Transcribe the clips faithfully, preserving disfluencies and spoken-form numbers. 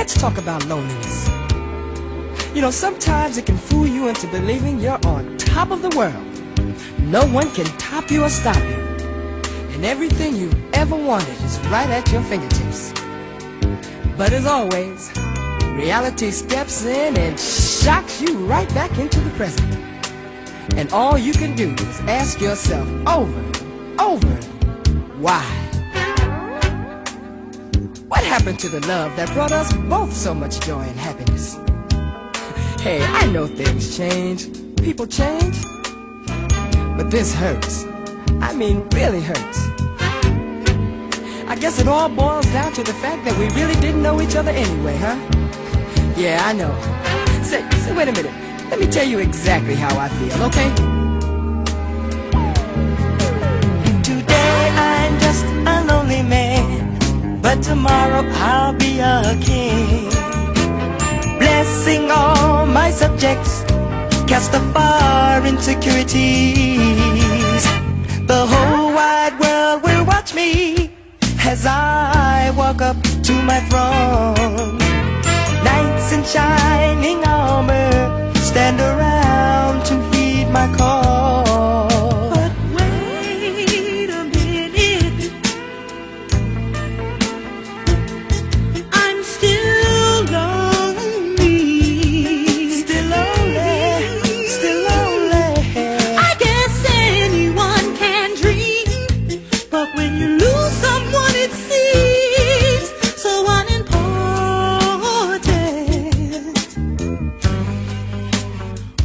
let's talk about loneliness. You know, sometimes it can fool you into believing you're on top of the world. No one can top you or stop you. And everything you've ever wanted is right at your fingertips. But as always, reality steps in and shocks you right back into the present. And all you can do is ask yourself over and over, why? What happened to the love that brought us both so much joy and happiness? Hey, I know things change, people change, but this hurts. I mean, really hurts. I guess it all boils down to the fact that we really didn't know each other anyway, huh? Yeah, I know. Say, say, wait a minute. Let me tell you exactly how I feel, okay? Today I'm just a lonely man, but tomorrow I'll be a king. Blessing all my subjects, cast afar insecurities. The whole wide world will watch me as I walk up to my throne. Knights in shining armor stand around to heed my call. But wait a minute, I'm still lonely. Still lonely, still lonely. I guess anyone can dream, but when you lose someone it seems so unimportant.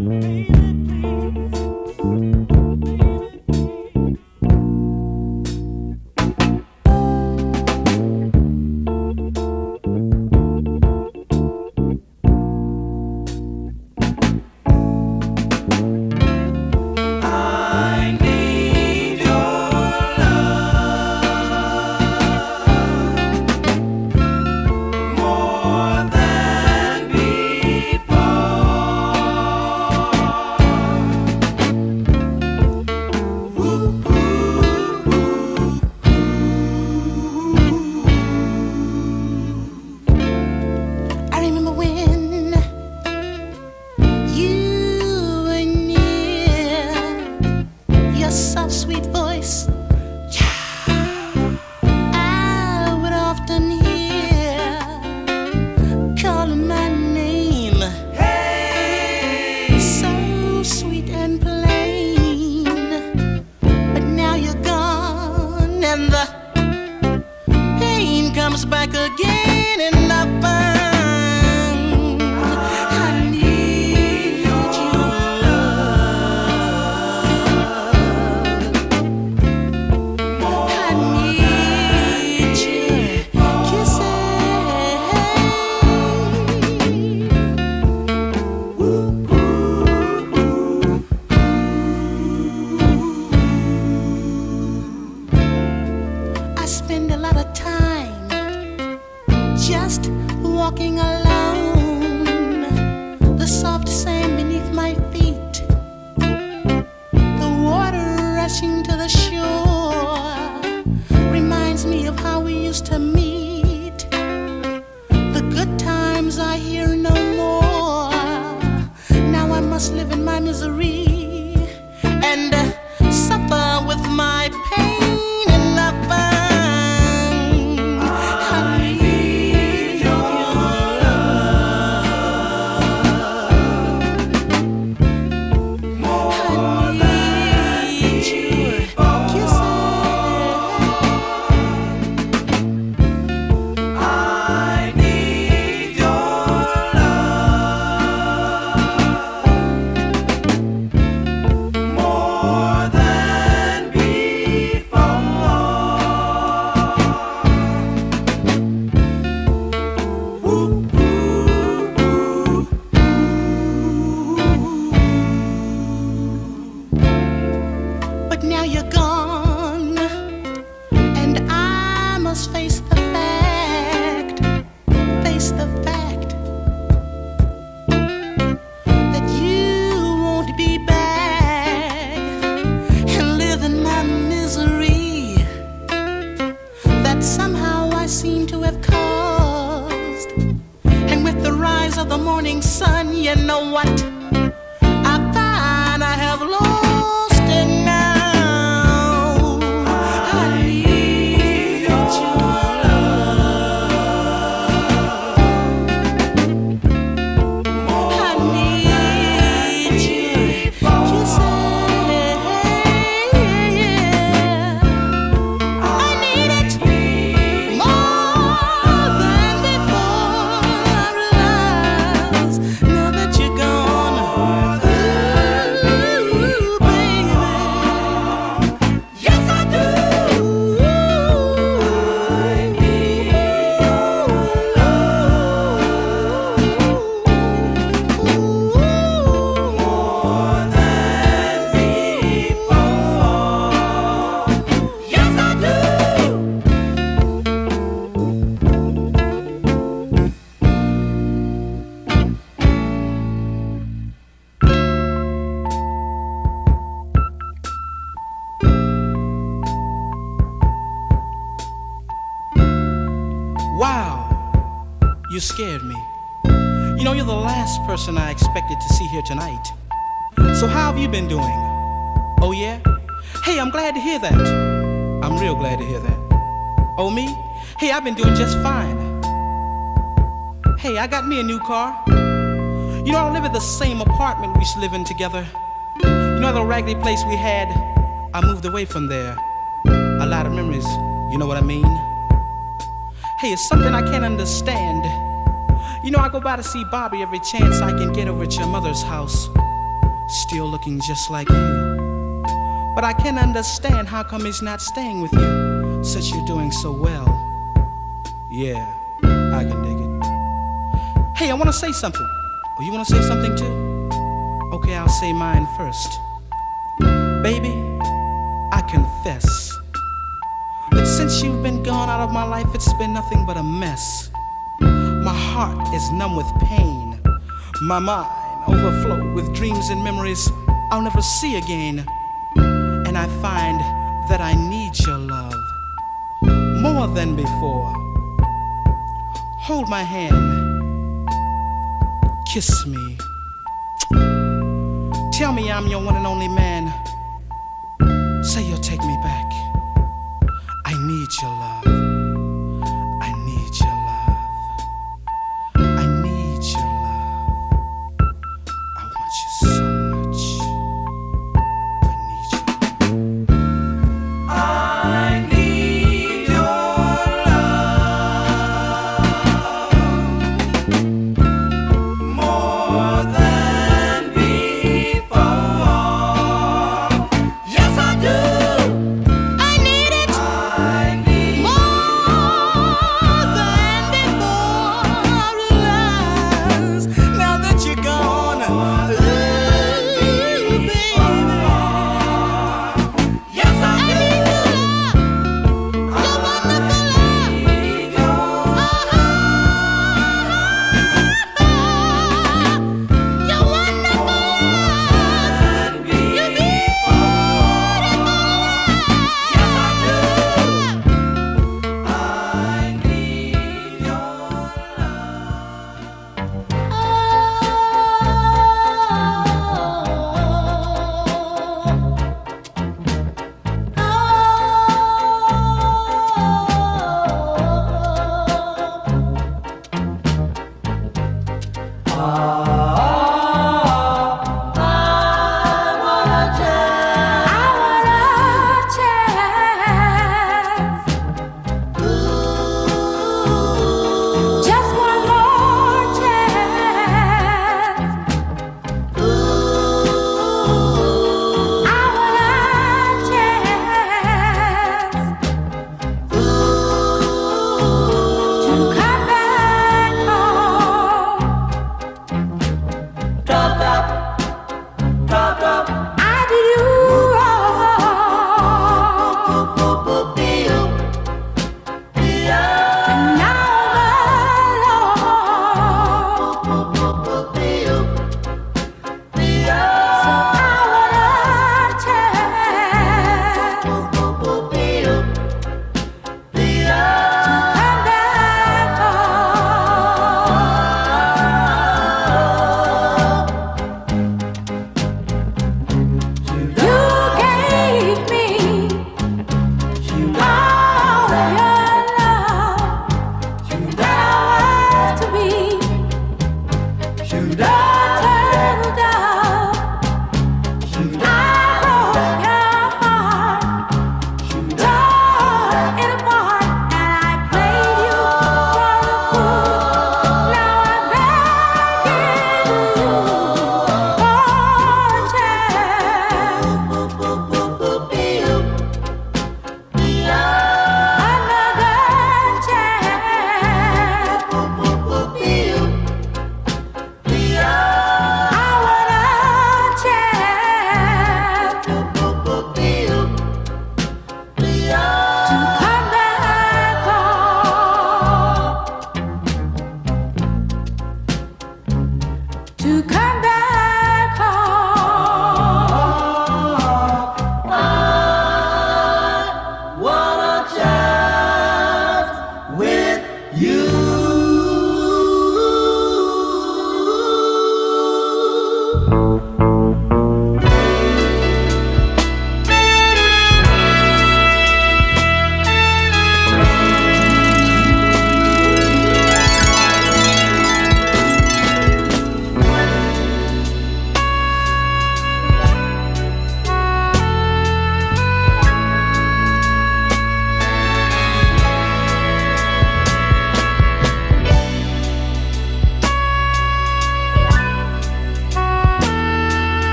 Scared me. You know, you're the last person I expected to see here tonight. So how have you been doing? Oh yeah? Hey, I'm glad to hear that. I'm real glad to hear that. Oh me? Hey, I've been doing just fine. Hey, I got me a new car. You know, I live at the same apartment we used to live in together. You know the raggedy place we had? I moved away from there. A lot of memories, you know what I mean? Hey, it's something I can't understand. You know, I go by to see Bobby every chance I can get over at your mother's house. still looking just like you. But I can understand how come he's not staying with you, since you're doing so well. Yeah, I can dig it. Hey, I wanna say something. Oh, you wanna say something too? Okay, I'll say mine first. Baby, I confess that since you've been gone out of my life, it's been nothing but a mess. My heart is numb with pain. My mind overflowed with dreams and memories I'll never see again. And I find that I need your love more than before. Hold my hand, kiss me. Tell me I'm your one and only man. Say you'll take me back. I need your love. I need your love. I need your love. I want you so much. I need you. I need your love more than before. Yes, I do. I need it. I need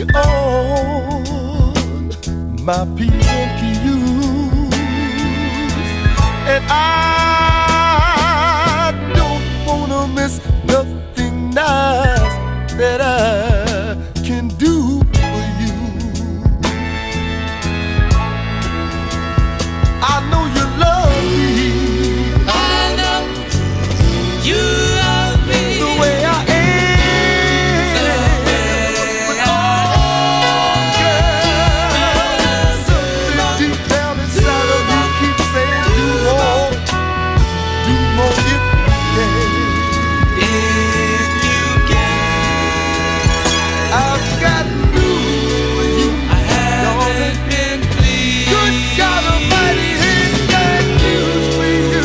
on my P's and Q's, and I don't wanna miss nothing nice that I can do for you. I know you love me. I know you love me the way I am. But oh, girl, something deep down inside of me keeps saying, do more, do more if you can. if you can. I've got news for you. I haven't been pleased. Good God Almighty, ain't got news for you.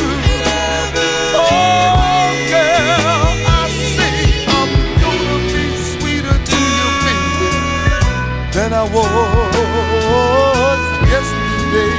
Oh, girl, I say I'm gonna be sweeter to you, baby, than I was yesterday.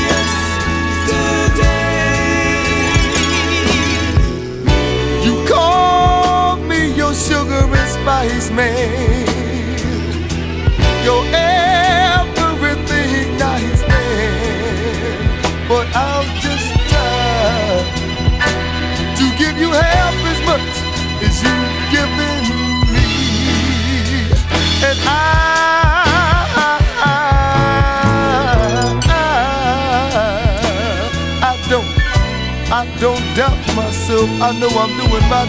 You call me your sugar and spice man, your everything nice man, but I'll just try to give you half as much as you've given me, and I, I, I, I don't, I don't doubt myself. I know I'm doing my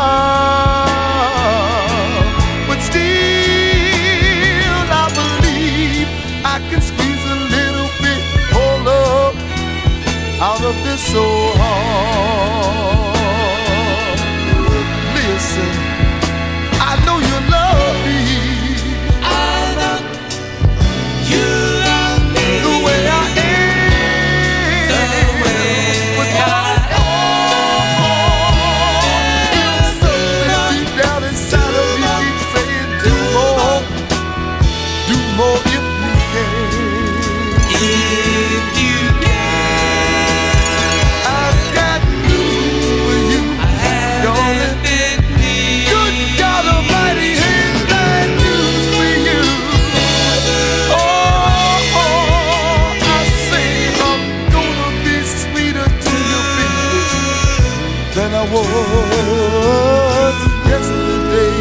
job, but still I believe I can squeeze a little bit more love out of this so hard. Listen, I know you love me. I know you love me The way I am. the way But I something deep down inside of me keeps saying, do more, do more if you can. if you can. I've got news for you, I haven't darling. been pleased. Good God Almighty, ain't that news for you? Oh, oh, I say I'm gonna be sweeter to you, baby, than I was yesterday.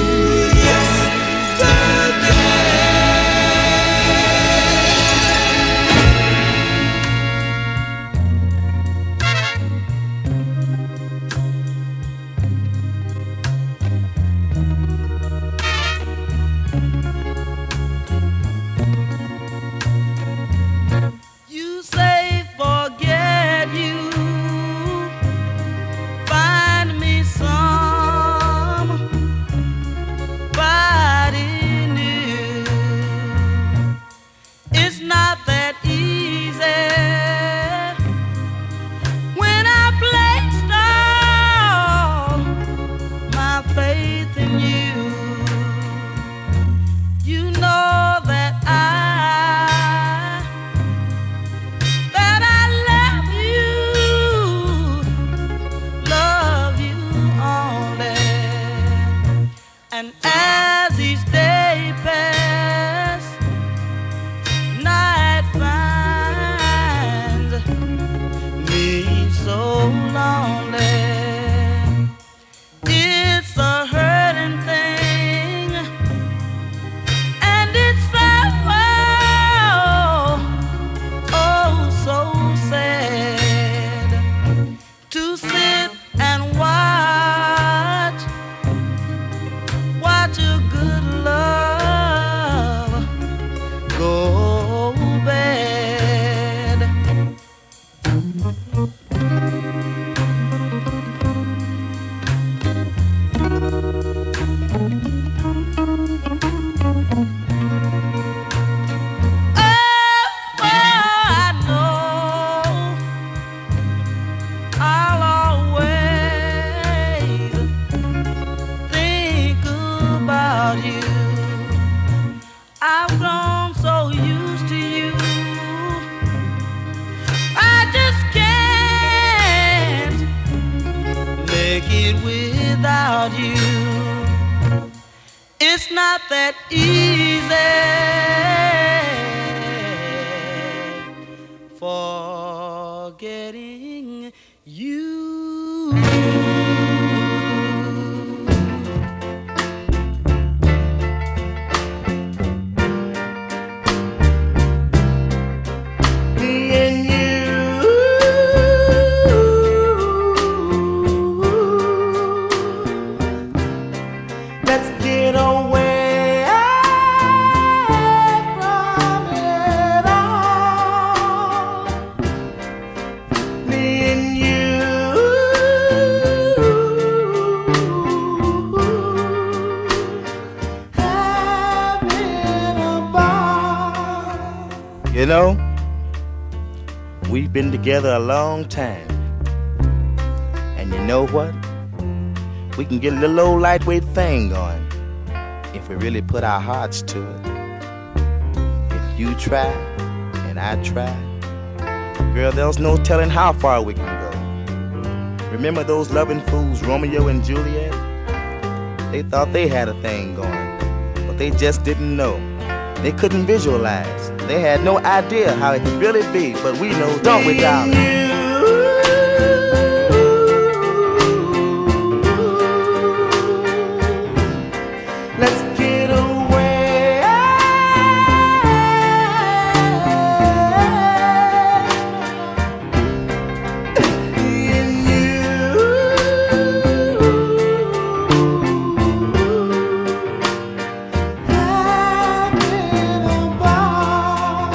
You say forget you, find me somebody new. It's not that easy when I placed all my faith in you. You know that I that I love you, love you only. And as each day pass, night finds me so lonely. It's a hurting thing, and it's so, oh, so sad to sit and watch, watch a good love go bad. Oh, oh, I know I'll always think about you. I've grown so used to you, I just can't make it without you. It's not that easy forgetting you. You know, we've been together a long time. And you know what? We can get a little old lightweight thing going if we really put our hearts to it. If you try and I try, girl, there's no telling how far we can go. Remember those loving fools, Romeo and Juliet? They thought they had a thing going, but they just didn't know. They couldn't visualize. They had no idea how it could really be, but we know, don't we, darling? Let's get away. Me and you. Having a ball.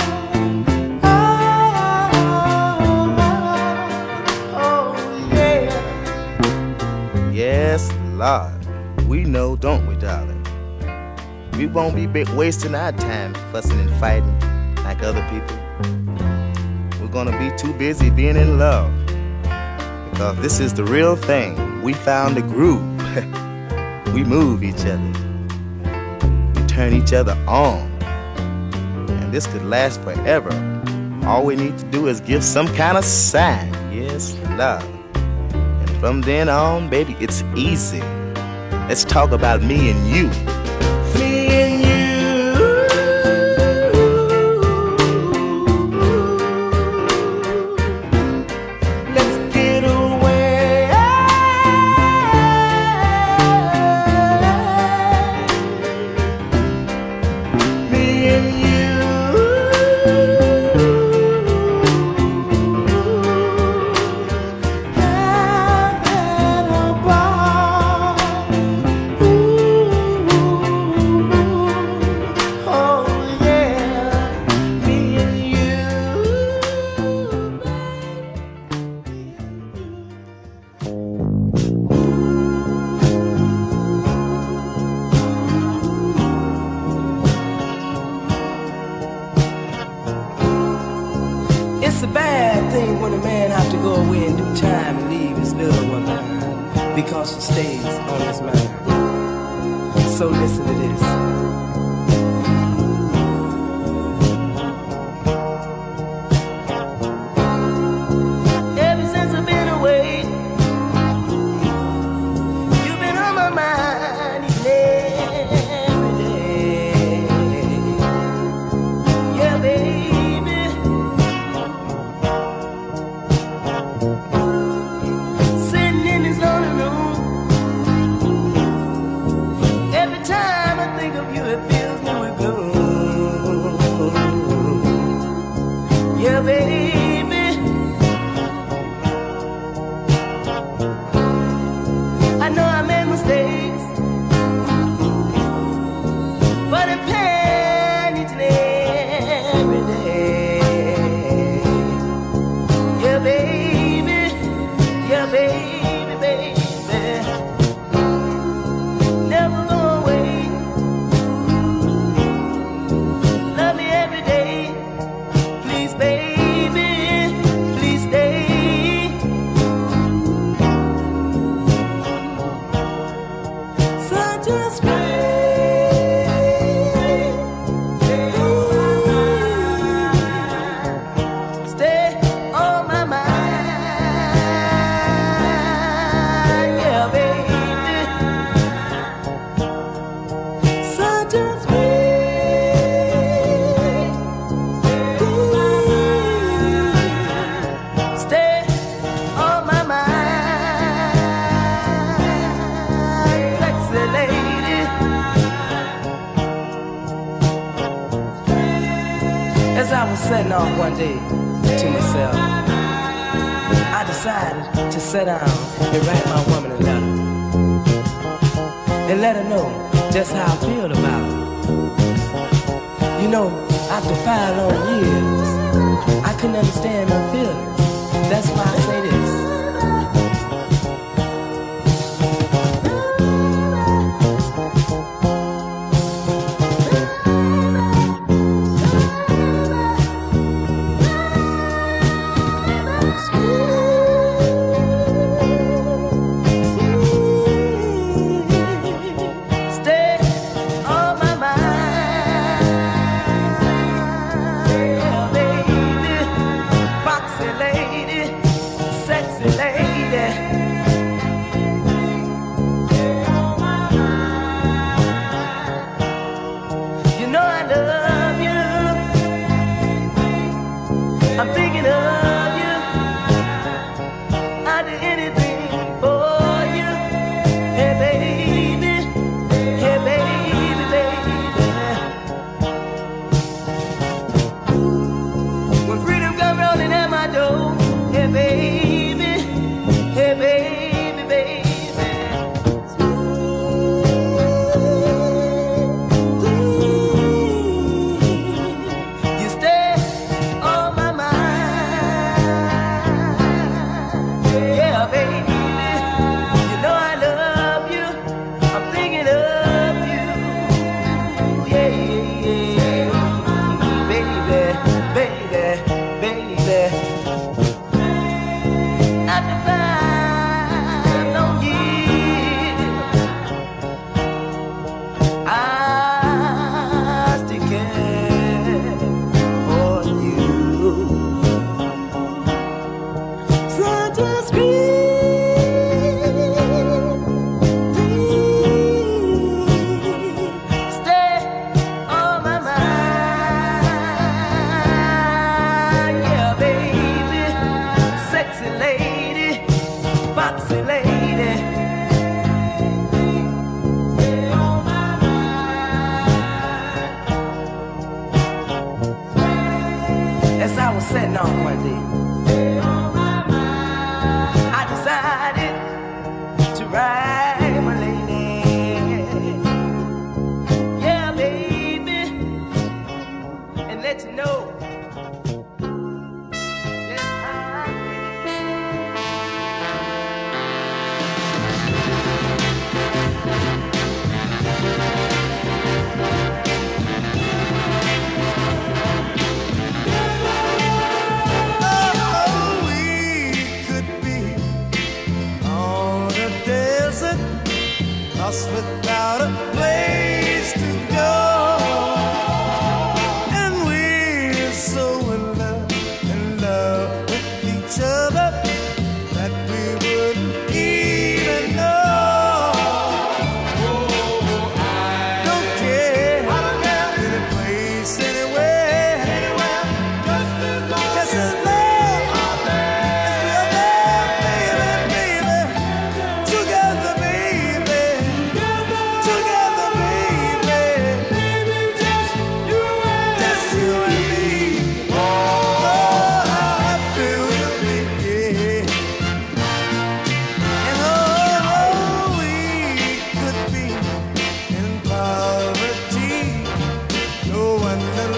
Oh, yeah. Yes, Lord. We know, don't we, darling? We won't be wasting our time fussing and fighting like other people. We're gonna be too busy being in love, because this is the real thing. We found the groove. We move each other. We turn each other on. And this could last forever. All we need to do is give some kind of sign. Yes, love. And from then on, baby, it's easy. Let's talk about me and you. Me and you. Let's get away. Me and you. Having a ball. Oh yeah, me and you. It's a bad thing when a man have to go away and do time and leave his little one behind because she stays on his mind. So listen to this. Ever since I've been away, you've been on my mind each and every day. Yeah, baby. Sitting in this lonely room, every time I think of I was setting off one day to myself, I decided to sit down and write my woman a letter and let her know just how I feel about her. You know, after five long years, I couldn't understand her feelings. That's why I say this. I'm thinking of you. I'd do anything for you. Hey baby, hey baby, baby. When freedom comes rolling at my door, hey baby, hey baby, baby. You stay on my mind. Yeah, baby, you know I love you. I'm thinking of you. Yeah, yeah, yeah. Baby, baby, baby. After five long years, I still care for you. Such a sweet thing. Stay on my mind. Yeah, baby, sexy lady, foxy lady. Stay on my mind. As I was setting off one day, I decided to ride my lady. Yeah, baby, and let you know just how I Oh, we could be on a desert, lost without a place to go. And we're so in love, in love with each other that we wouldn't even know. Don't care, any place, anywhere, just as long as we're there, baby, baby. Together, baby, together, baby, just you and me. Oh, how happy we'll be, yeah. And oh, we could be in poverty, no one that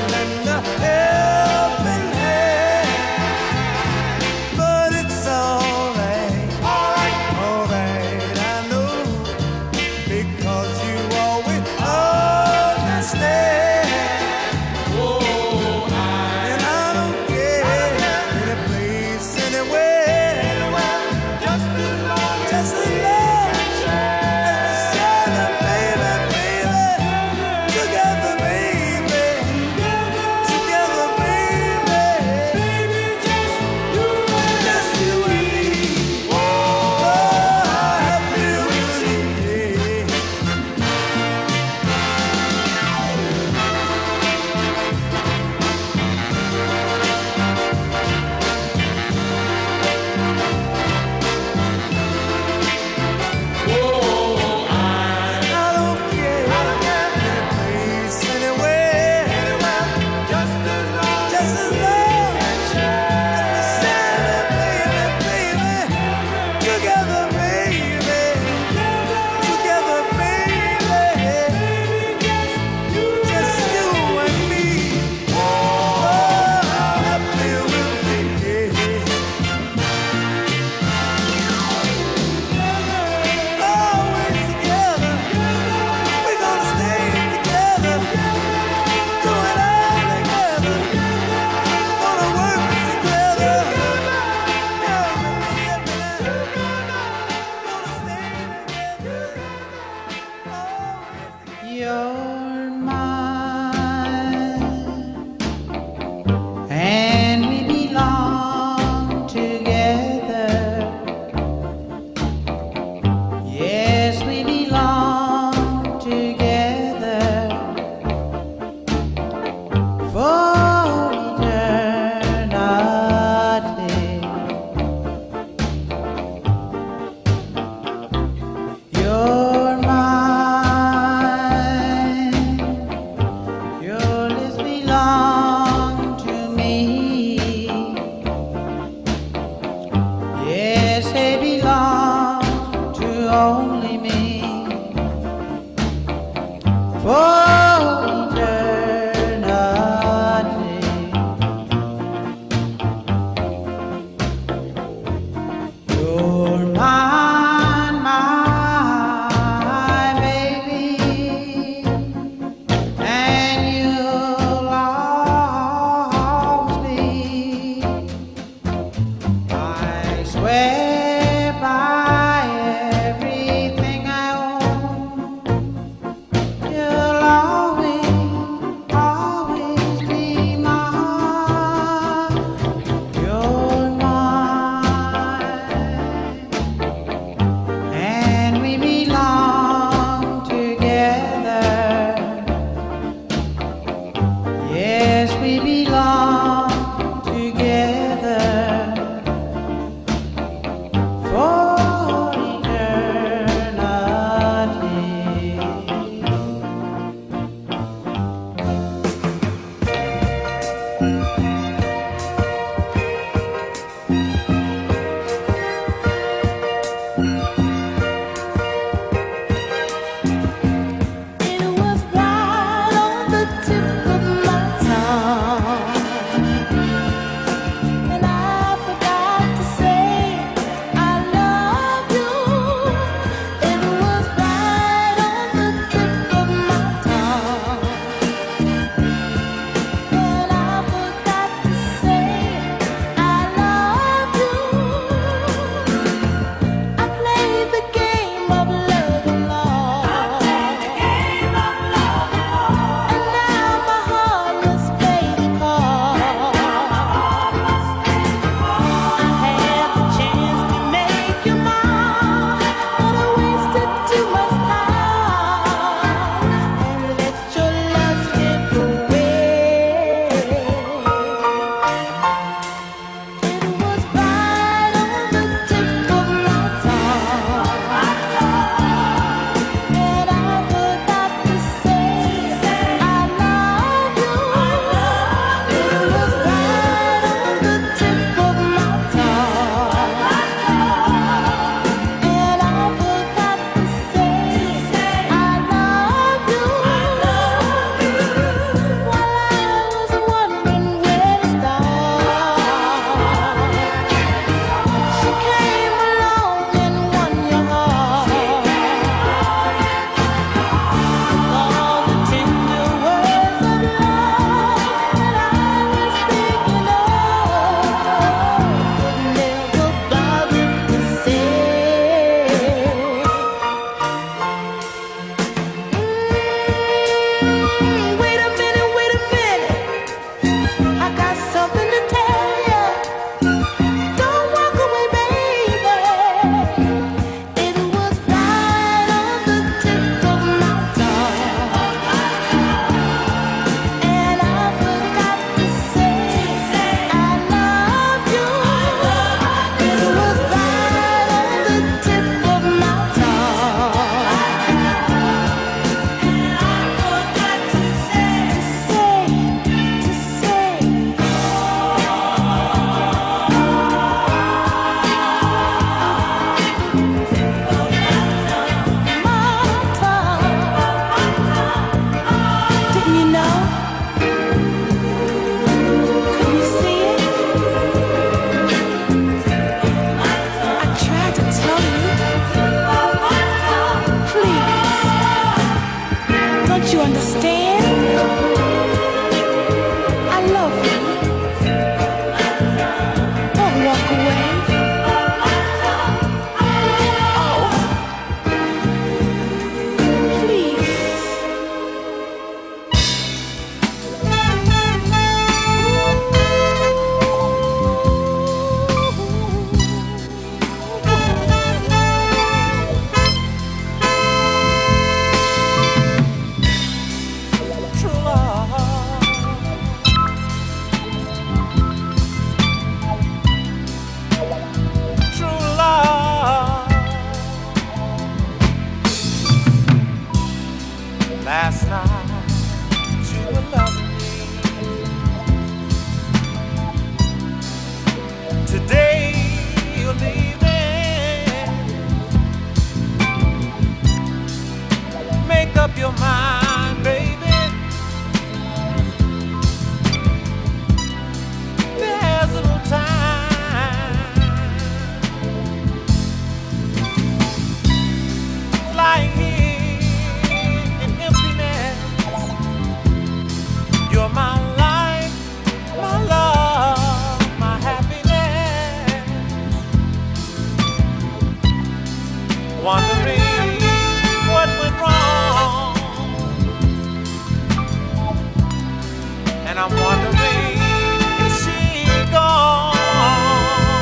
wondering, is she gone?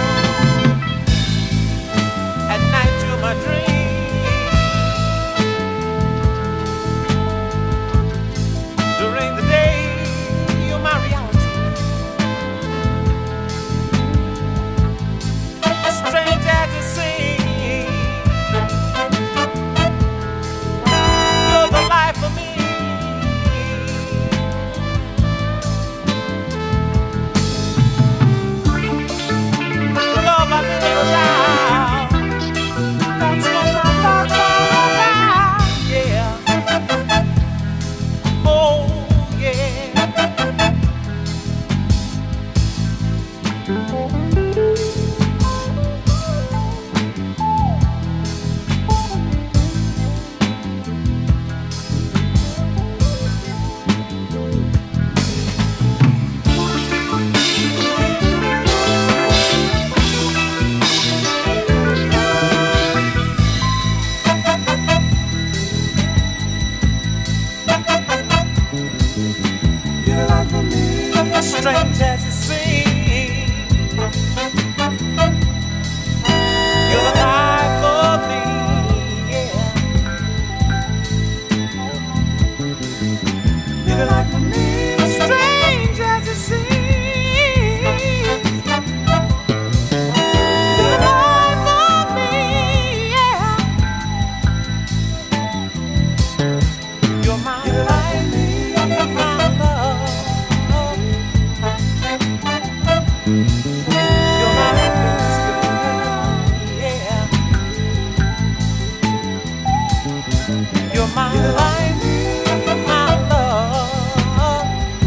At night you're my dream, during the day you're my reality. As strange as it seems, you're the life for me. Love, I live without. That's what my thoughts are about. Yeah. Oh, yeah. As strange as it seems, you're the life of me, yeah. You're the life of me. As strange as it seems, you're the life of me, yeah. You're my life, you're my love. You're my happiness, yeah. You're my life, my love.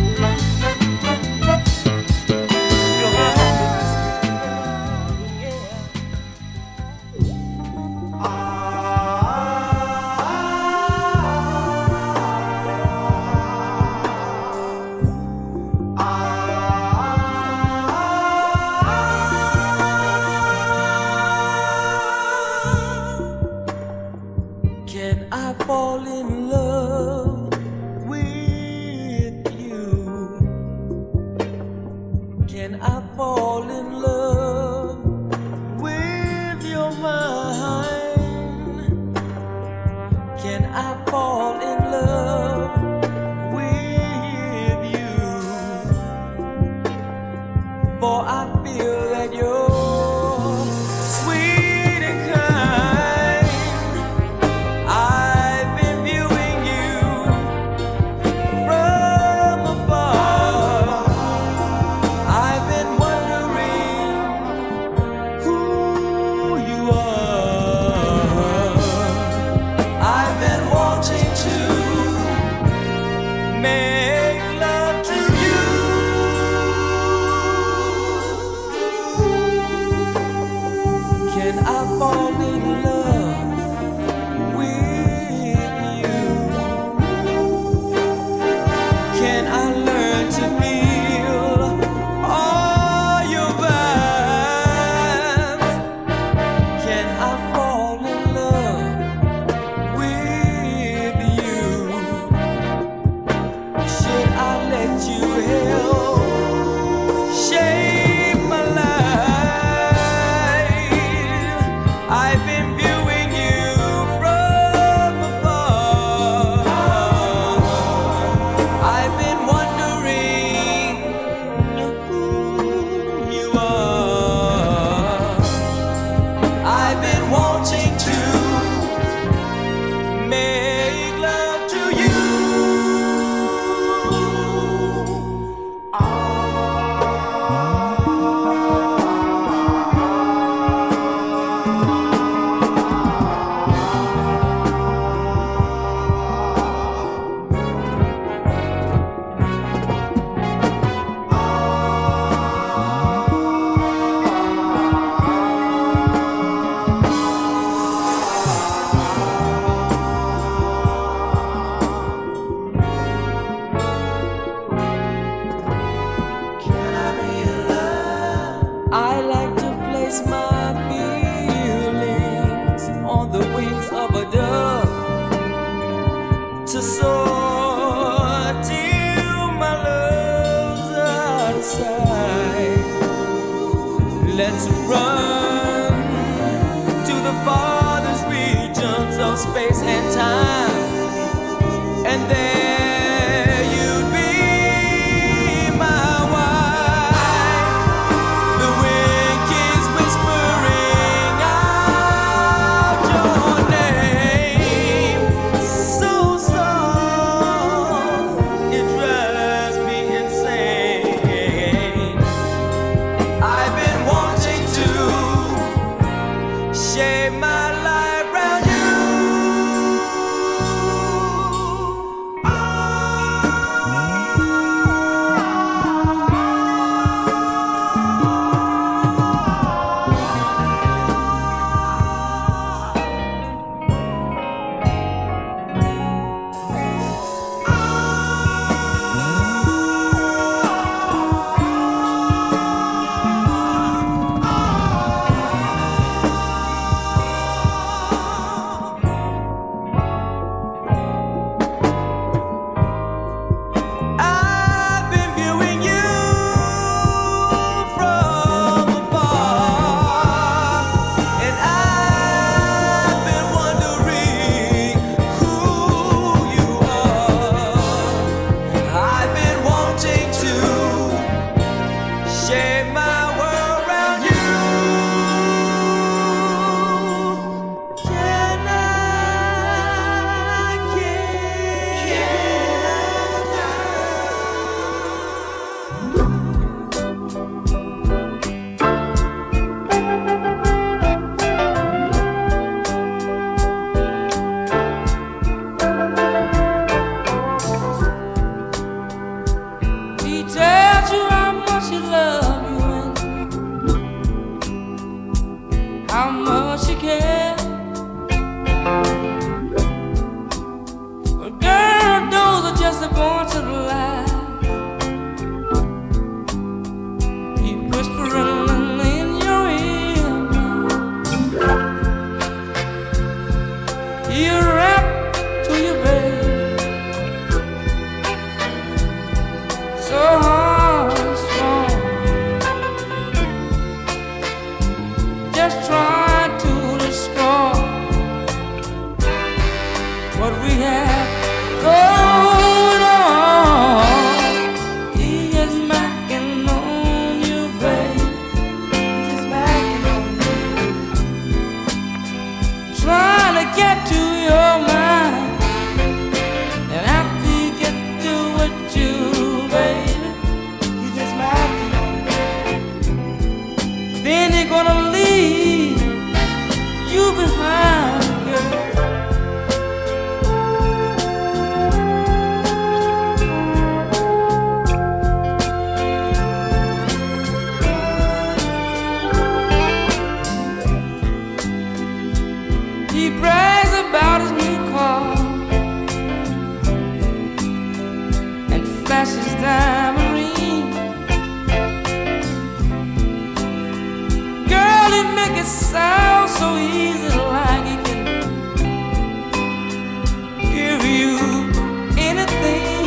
You're my happiness, yeah. Can I fall in love with you? Can I fall in love with your mind? Can I fall in love with you? For I feel that you're sweet and kind. I've been viewing you from afar. I've been wondering side. Let's run to the farthest regions of space and time, and there you'd be my wife. The wind keeps whispering out your name so soft it drives me insane. I've been wanting to shape my life round you. I've been viewing you from afar, and I've been wondering who you are. I've been wanting to shape my world around you. Can I? Can He tells you how much he loves you and how much he cares. But girl, those are just a bunch of lies. He whispering in your ear. He rap to you, baby. So hard and strong, just trying to destroy what we have going on. He is macking on you, babe. He's macking on you, trying to get to your mind. And after you get to what you, baby, he's just macking on you. Then he's gonna leave you behind, girl. He brags about his new car and flashes diamond rings. Girl, he make it sound so easy, like he can give you anything.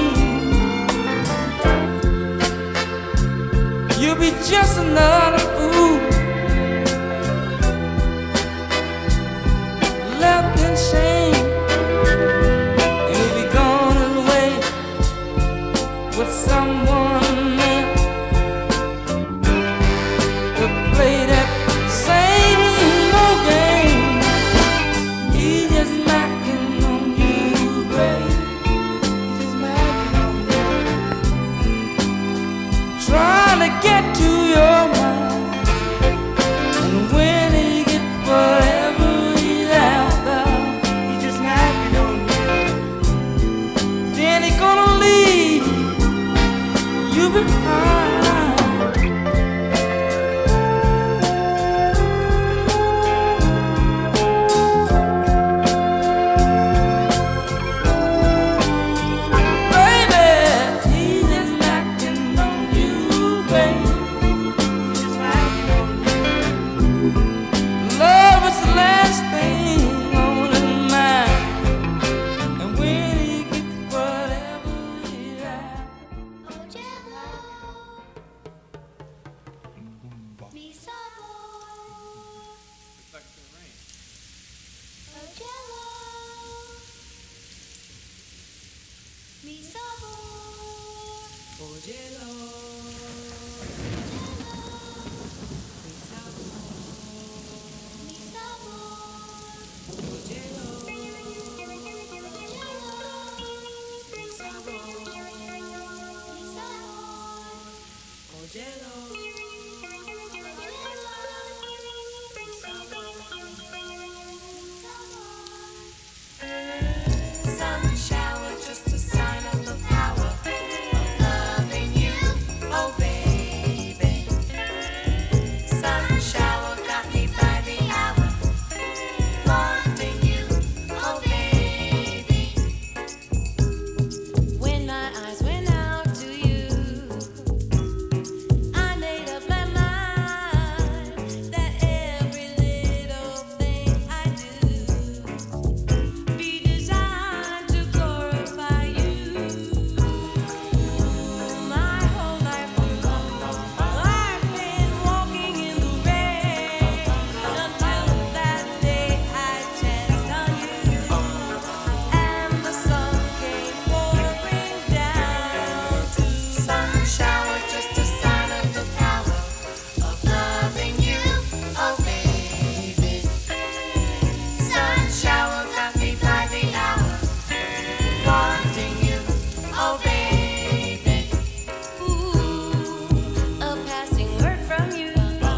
You'll be just another fool, left in shame, and he'll be gone away with someone else to play that same old game. He just macking on you, babe. He's just macking on you, trying to get to your mind. And when he gets whatever he's after, he's just macking on you. Then he's gonna leave you behind. Baby, he's just macking on you, babe. He's just macking on you. Love is the last thing on his mind. And when he gets whatever he's after, Sun shower, just a sign of the power of loving you, oh baby. Sun shower got me by the hour, wanting you, oh baby. When my eyes went out to you, I made up my mind that every little thing I do be designed to glorify you. My whole life long, I've been walking in the rain until that day I chanced on you, and the sun came pouring down. Sun shower, just a sign of the power of loving you, oh baby. Sun shower got me by the hour, wanting you, oh baby. Ooh, a passing word from you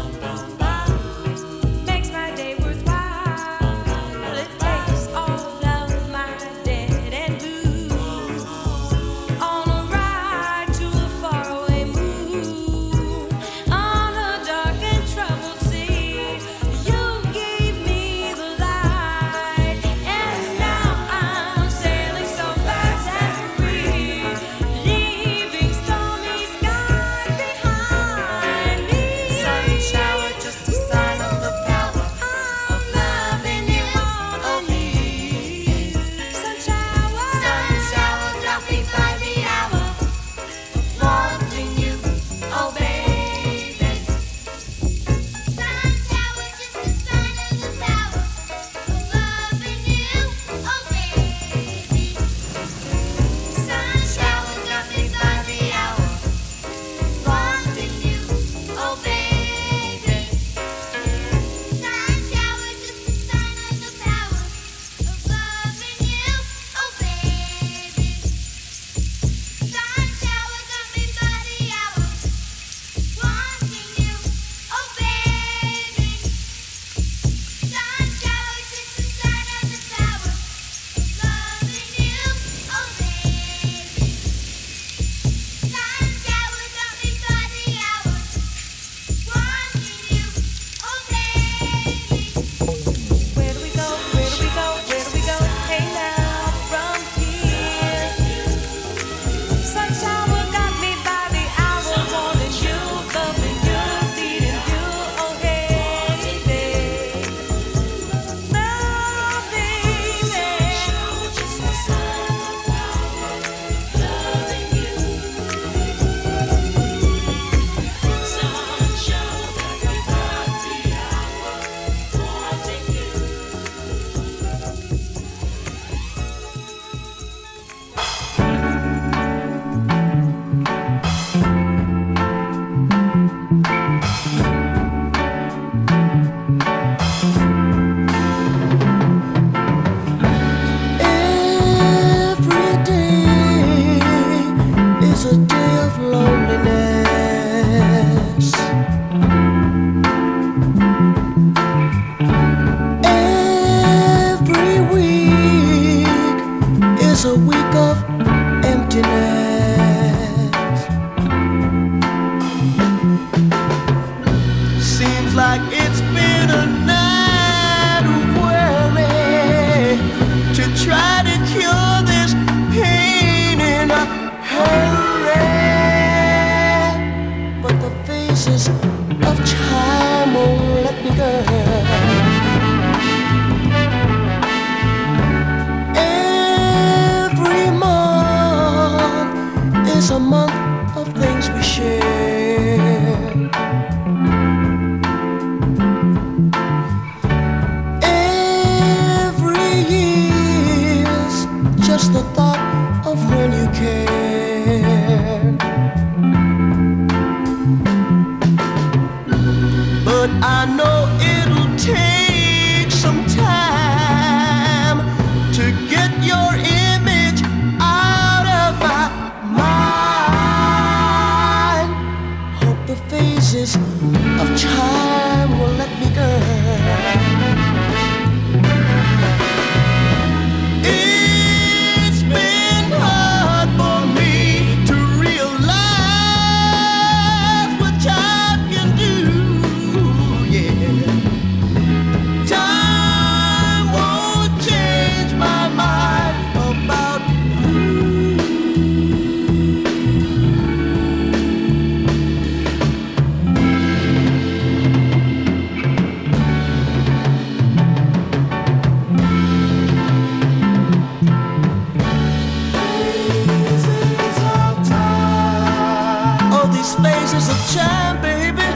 makes my day worthwhile. It takes all of my dead and blue on a ride to a faraway moon, on a dark and troubled sea. You gave me the light, and now I'm sailing so fast and free, leaving stormy skies behind me. Sun shower, just a sign of the power of loving you, oh baby. Sun shower, sun shower got me by the hour, wanting you, oh baby. Sun shower, just a sign of the power of loving you, oh baby. Sun shower got me by the hour, wanting you, oh baby. Sun shower, just a sign of the power of loving you, oh baby. Sun shower got me by the hour, wanting you, oh baby. Sun shower, just a sign of the power of loving you, oh baby. Sun shower got me by the hour, wanting you, oh baby. Where do we go? Where do we go? Where do we go? Hey now, from here. Sun shower got me by the hour, wanting you, loving you, needing you, oh baby. Loving me. Just a sign of the power of loving you. Sun shower got me by the hour, wanting you. Every day is a day of loneliness. Every week is a week of emptiness. Seems like it's been a night of worry to try to cure this pain in a hurry. But the faces of time won't let me go. Every month is a month of things we share. Every year's just the thought of when you care. but I know it'll take some time to get your image out of my mind. Hope the phases of time will let me go. It's been hard for me to realize what time can do. Yeah, time won't change my mind about all these phases of time, baby.